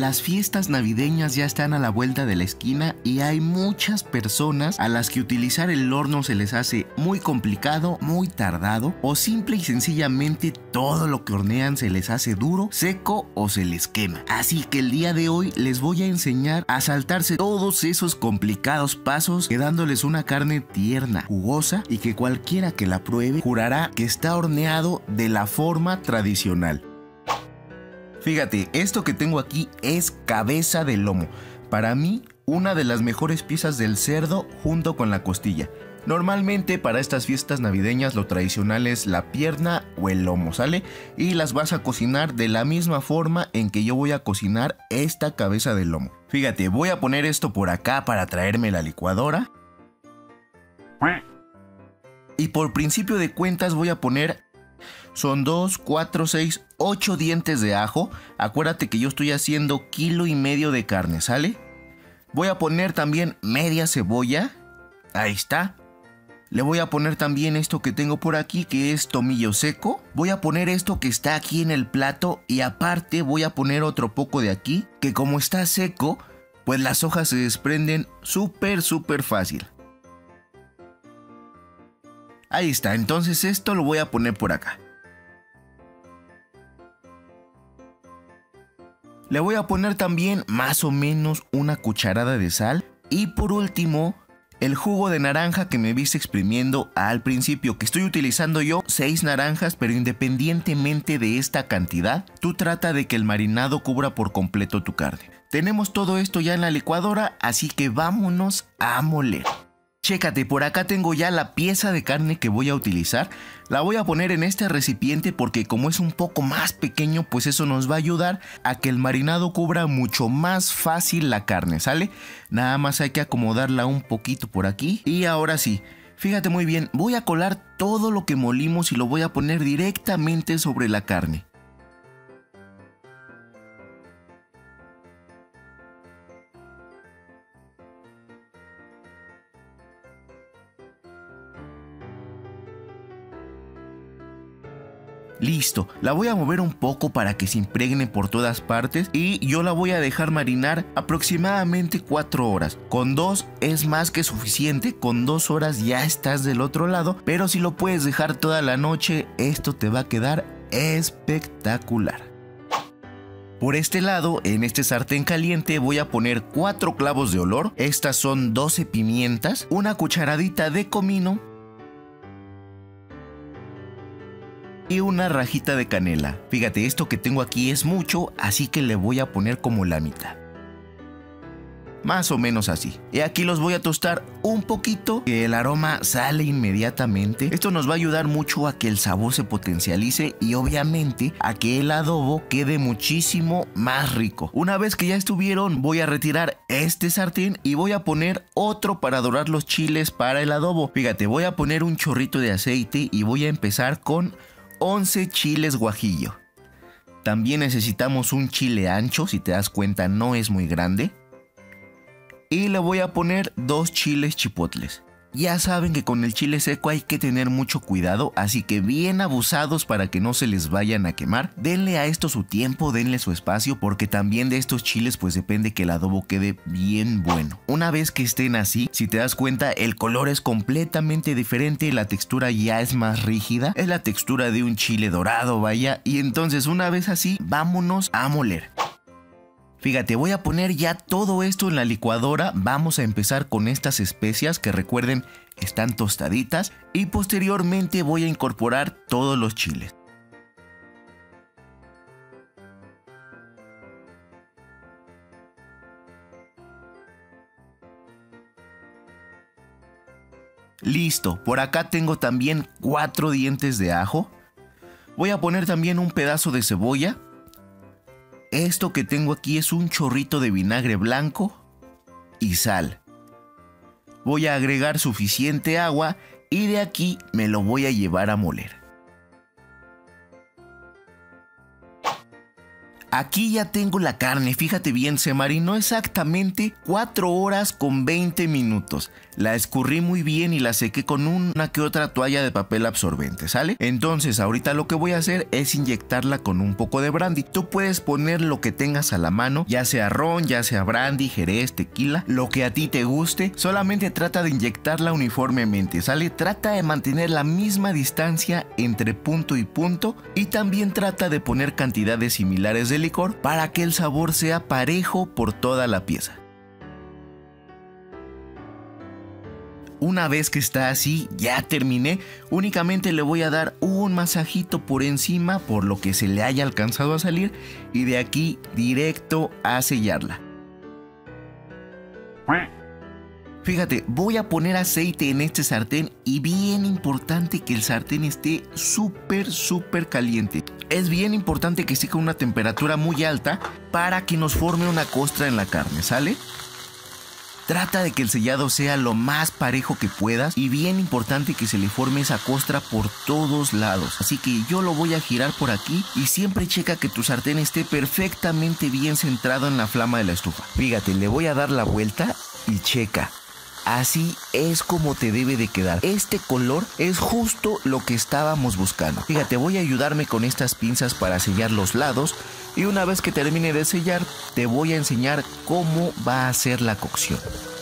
Las fiestas navideñas ya están a la vuelta de la esquina y hay muchas personas a las que utilizar el horno se les hace muy complicado, muy tardado o simple y sencillamente todo lo que hornean se les hace duro, seco o se les quema. Así que el día de hoy les voy a enseñar a saltarse todos esos complicados pasos, quedándoles una carne tierna, jugosa y que cualquiera que la pruebe jurará que está horneado de la forma tradicional. Fíjate, esto que tengo aquí es cabeza de lomo. Para mí, una de las mejores piezas del cerdo junto con la costilla. Normalmente para estas fiestas navideñas lo tradicional es la pierna o el lomo, ¿sale? Y las vas a cocinar de la misma forma en que yo voy a cocinar esta cabeza de lomo. Fíjate, voy a poner esto por acá para traerme la licuadora. Y por principio de cuentas voy a poner... Son 2, 4, 6, 8 dientes de ajo. Acuérdate que yo estoy haciendo 1,5 kilos de carne, ¿sale? Voy a poner también media cebolla. Ahí está. Le voy a poner también esto que tengo por aquí, que es tomillo seco. Voy a poner esto que está aquí en el plato y aparte voy a poner otro poco de aquí, que como está seco, pues las hojas se desprenden súper fácil. Ahí está, entonces esto lo voy a poner por acá. Le voy a poner también más o menos una cucharada de sal. Y por último, el jugo de naranja que me viste exprimiendo al principio, que estoy utilizando yo 6 naranjas, pero independientemente de esta cantidad, tú trata de que el marinado cubra por completo tu carne. Tenemos todo esto ya en la licuadora, así que vámonos a moler. Chécate, por acá tengo ya la pieza de carne que voy a utilizar. La voy a poner en este recipiente porque como es un poco más pequeño, pues eso nos va a ayudar a que el marinado cubra mucho más fácil la carne, ¿sale? Nada más hay que acomodarla un poquito por aquí. Y ahora sí, fíjate muy bien, voy a colar todo lo que molimos y lo voy a poner directamente sobre la carne. Listo, la voy a mover un poco para que se impregne por todas partes y yo la voy a dejar marinar aproximadamente 4 horas. Con 2 es más que suficiente, con 2 horas ya estás del otro lado, pero si lo puedes dejar toda la noche, esto te va a quedar espectacular. Por este lado, en este sartén caliente voy a poner 4 clavos de olor, estas son 12 pimientas, una cucharadita de comino, y una rajita de canela. Fíjate, esto que tengo aquí es mucho, así que le voy a poner como la mitad. Más o menos así. Y aquí los voy a tostar un poquito, que el aroma sale inmediatamente. Esto nos va a ayudar mucho a que el sabor se potencialice y obviamente a que el adobo quede muchísimo más rico. Una vez que ya estuvieron, voy a retirar este sartén y voy a poner otro para dorar los chiles para el adobo. Fíjate, voy a poner un chorrito de aceite y voy a empezar con 11 chiles guajillo. También necesitamos un chile ancho, si te das cuenta no es muy grande. Y le voy a poner 2 chiles chipotles. Ya saben que con el chile seco hay que tener mucho cuidado, así que bien abusados para que no se les vayan a quemar. Denle a esto su tiempo, denle su espacio, porque también de estos chiles pues depende que el adobo quede bien bueno. Una vez que estén así, si te das cuenta el color es completamente diferente, la textura ya es más rígida, es la textura de un chile dorado, vaya, y entonces una vez así, vámonos a moler. Fíjate, voy a poner ya todo esto en la licuadora. Vamos a empezar con estas especias que recuerden están tostaditas y posteriormente voy a incorporar todos los chiles. Listo, por acá tengo también 4 dientes de ajo. Voy a poner también un pedazo de cebolla. Esto que tengo aquí es un chorrito de vinagre blanco y sal. Voy a agregar suficiente agua y de aquí me lo voy a llevar a moler. Aquí ya tengo la carne, fíjate bien, se marinó exactamente 4 horas con 20 minutos. La escurrí muy bien y la sequé con una que otra toalla de papel absorbente, ¿sale? Entonces ahorita lo que voy a hacer es inyectarla con un poco de brandy. Tú puedes poner lo que tengas a la mano, ya sea ron, ya sea brandy, jerez, tequila, lo que a ti te guste. Solamente trata de inyectarla uniformemente, ¿sale? Trata de mantener la misma distancia entre punto y punto y también trata de poner cantidades similares de licor para que el sabor sea parejo por toda la pieza. Una vez que está así, ya terminé. Únicamente le voy a dar un masajito por encima por lo que se le haya alcanzado a salir y de aquí directo a sellarla. Fíjate, voy a poner aceite en este sartén y bien importante que el sartén esté súper caliente. Es bien importante que esté con una temperatura muy alta para que nos forme una costra en la carne, ¿sale? Trata de que el sellado sea lo más parejo que puedas y bien importante que se le forme esa costra por todos lados. Así que yo lo voy a girar por aquí y siempre checa que tu sartén esté perfectamente bien centrado en la flama de la estufa. Fíjate, le voy a dar la vuelta y checa. Así es como te debe de quedar. Este color es justo lo que estábamos buscando. Fíjate, voy a ayudarme con estas pinzas para sellar los lados y una vez que termine de sellar te voy a enseñar cómo va a ser la cocción.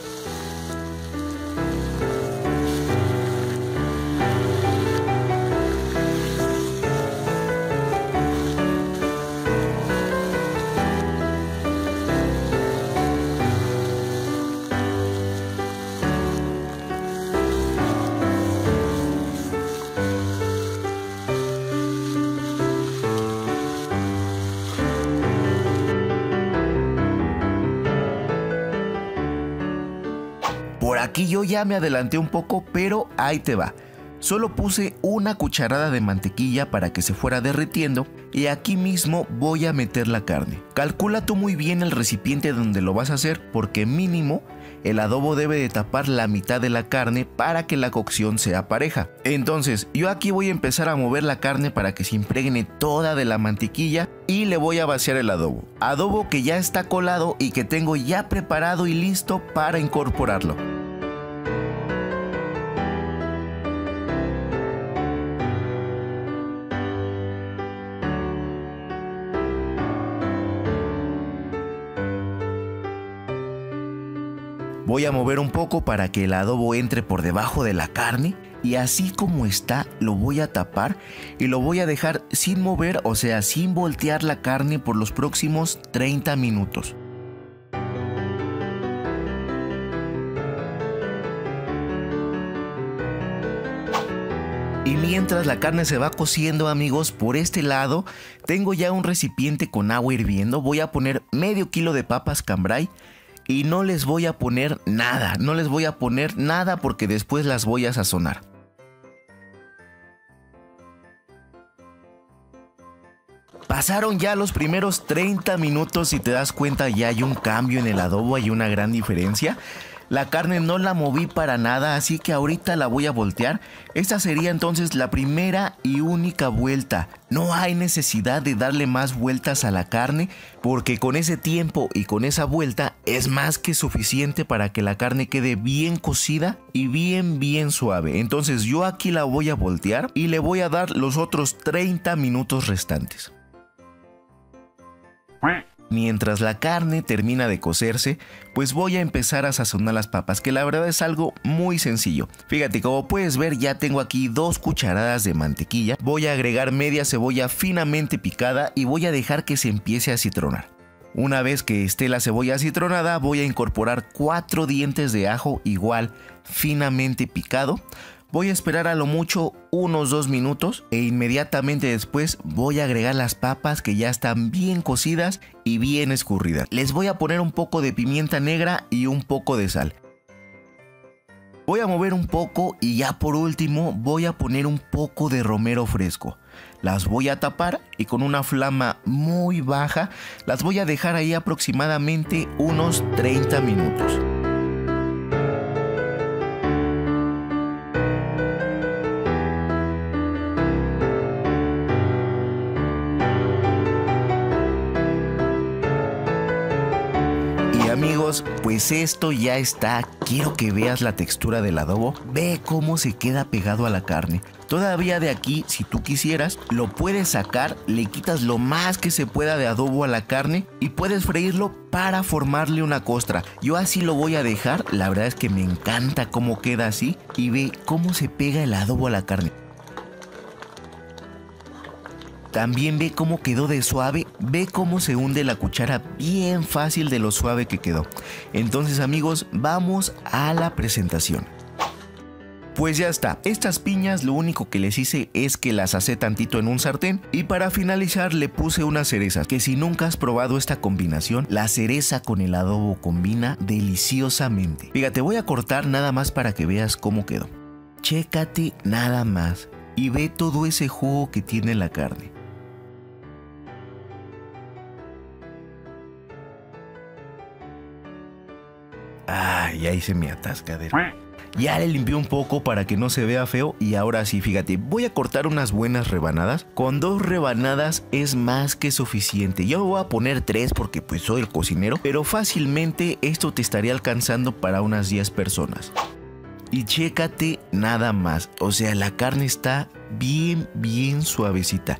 Por aquí yo ya me adelanté un poco, pero ahí te va. Solo puse una cucharada de mantequilla para que se fuera derritiendo y aquí mismo voy a meter la carne. Calcula tú muy bien el recipiente donde lo vas a hacer porque mínimo el adobo debe de tapar la mitad de la carne para que la cocción sea pareja. Entonces yo aquí voy a empezar a mover la carne para que se impregne toda de la mantequilla y le voy a vaciar el adobo. Adobo que ya está colado y que tengo ya preparado y listo para incorporarlo. Voy a mover un poco para que el adobo entre por debajo de la carne y así como está lo voy a tapar y lo voy a dejar sin mover, o sea, sin voltear la carne por los próximos 30 minutos. Y mientras la carne se va cociendo, amigos, por este lado tengo ya un recipiente con agua hirviendo. Voy a poner medio kilo de papas cambray. Y no les voy a poner nada, porque después las voy a sazonar. Pasaron ya los primeros 30 minutos y te das cuenta ya hay un cambio en el adobo, hay una gran diferencia. La carne no la moví para nada, así que ahorita la voy a voltear. Esta sería entonces la primera y única vuelta. No hay necesidad de darle más vueltas a la carne porque con ese tiempo y con esa vuelta es más que suficiente para que la carne quede bien cocida y bien suave. Entonces yo aquí la voy a voltear y le voy a dar los otros 30 minutos restantes. Mientras la carne termina de cocerse, pues voy a empezar a sazonar las papas, que la verdad es algo muy sencillo. Fíjate, como puedes ver ya tengo aquí 2 cucharadas de mantequilla. Voy a agregar media cebolla finamente picada y voy a dejar que se empiece a citronar. Una vez que esté la cebolla citronada, voy a incorporar 4 dientes de ajo igual finamente picado. Voy a esperar a lo mucho unos 2 minutos e inmediatamente después voy a agregar las papas que ya están bien cocidas y bien escurridas. Les voy a poner un poco de pimienta negra y un poco de sal. Voy a mover un poco y ya por último voy a poner un poco de romero fresco. Las voy a tapar y con una flama muy baja las voy a dejar ahí aproximadamente unos 30 minutos. amigos, pues esto ya está. Quiero que veas la textura del adobo. Ve cómo se queda pegado a la carne. Todavía de aquí, si tú quisieras, lo puedes sacar, le quitas lo más que se pueda de adobo a la carne y puedes freírlo para formarle una costra. Yo así lo voy a dejar, la verdad es que me encanta cómo queda así y ve cómo se pega el adobo a la carne. También ve cómo quedó de suave, ve cómo se hunde la cuchara bien fácil de lo suave que quedó. Entonces amigos, vamos a la presentación. Pues ya está, estas piñas lo único que les hice es que las asé tantito en un sartén y para finalizar le puse unas cerezas, que si nunca has probado esta combinación, la cereza con el adobo combina deliciosamente. Fíjate, voy a cortar nada más para que veas cómo quedó. Chécate nada más y ve todo ese jugo que tiene la carne. Ay, ahí se me atasca de... Ya le limpié un poco para que no se vea feo y ahora sí, fíjate, voy a cortar unas buenas rebanadas. Con 2 rebanadas es más que suficiente. Yo me voy a poner 3 porque pues soy el cocinero, pero fácilmente esto te estaría alcanzando para unas 10 personas. Y chécate nada más, o sea, la carne está bien suavecita.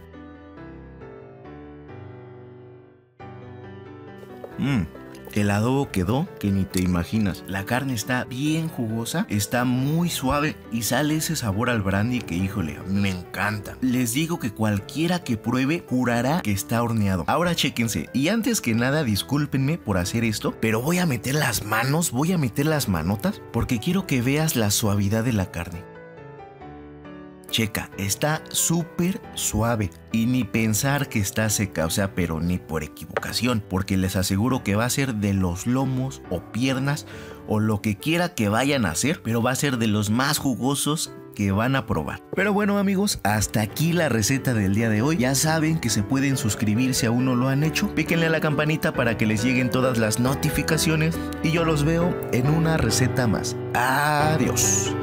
El adobo quedó que ni te imaginas. La carne está bien jugosa, está muy suave y sale ese sabor al brandy que, híjole, me encanta. Les digo que cualquiera que pruebe jurará que está horneado. Ahora chéquense, y antes que nada discúlpenme por hacer esto, pero voy a meter las manos, voy a meter las manotas porque quiero que veas la suavidad de la carne. Checa, está súper suave y ni pensar que está seca, o sea, pero ni por equivocación, porque les aseguro que va a ser de los lomos o piernas o lo que quiera que vayan a hacer, pero va a ser de los más jugosos que van a probar. Pero bueno amigos, hasta aquí la receta del día de hoy. Ya saben que se pueden suscribir si aún no lo han hecho. Píquenle a la campanita para que les lleguen todas las notificaciones y yo los veo en una receta más. Adiós.